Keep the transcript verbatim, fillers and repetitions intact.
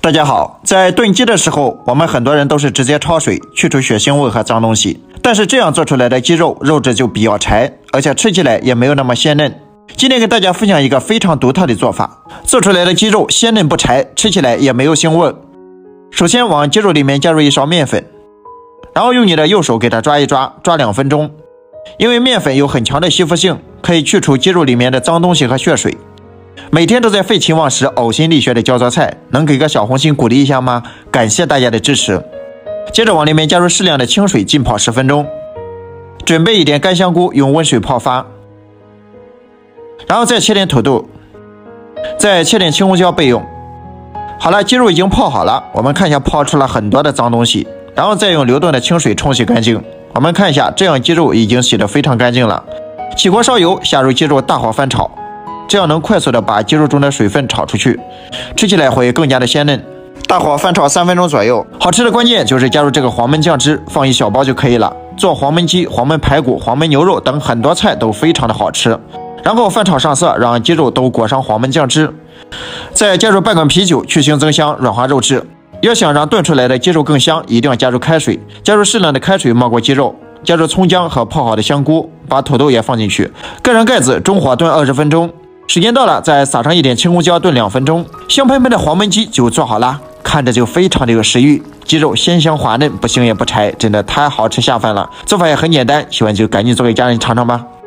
大家好，在炖鸡的时候，我们很多人都是直接焯水，去除血腥味和脏东西。但是这样做出来的鸡肉，肉质就比较柴，而且吃起来也没有那么鲜嫩。今天给大家分享一个非常独特的做法，做出来的鸡肉鲜嫩不柴，吃起来也没有腥味。首先往鸡肉里面加入一勺面粉，然后用你的右手给它抓一抓，抓两分钟。因为面粉有很强的吸附性，可以去除鸡肉里面的脏东西和血水。每天都在废寝忘食、呕心沥血的教做菜，能给个小红心鼓励一下吗？感谢大家的支持。接着往里面加入适量的清水，浸泡十分钟。准备一点干香菇，用温水泡发。然后再切点土豆，再切点青红椒备用。好了，鸡肉已经泡好了，我们看一下泡出了很多的脏东西，然后再用流动的清水冲洗干净。我们看一下，这样鸡肉已经洗得非常干净了。起锅烧油，下入鸡肉，大火翻炒。这样能快速的把鸡肉中的水分炒出去，吃起来会更加的鲜嫩。大火翻炒三分钟左右，好吃的关键就是加入这个黄焖酱汁，放一小包就可以了。做黄焖鸡、黄焖排骨、黄焖牛肉等很多菜都非常的好吃。然后翻炒上色，让鸡肉都裹上黄焖酱汁，再加入半罐啤酒去腥增香，软化肉质。要想让炖出来的鸡肉更香，一定要加入开水，加入适量的开水冒过鸡肉。加入葱姜和泡好的香菇，把土豆也放进去，盖上盖子，中火炖二十分钟。时间到了，再撒上一点青红椒，炖两分钟，香喷喷的黄焖鸡就做好了，看着就非常的有食欲。鸡肉鲜香滑嫩，不腥也不柴，真的太好吃下饭了。做法也很简单，喜欢就赶紧做给家人尝尝吧。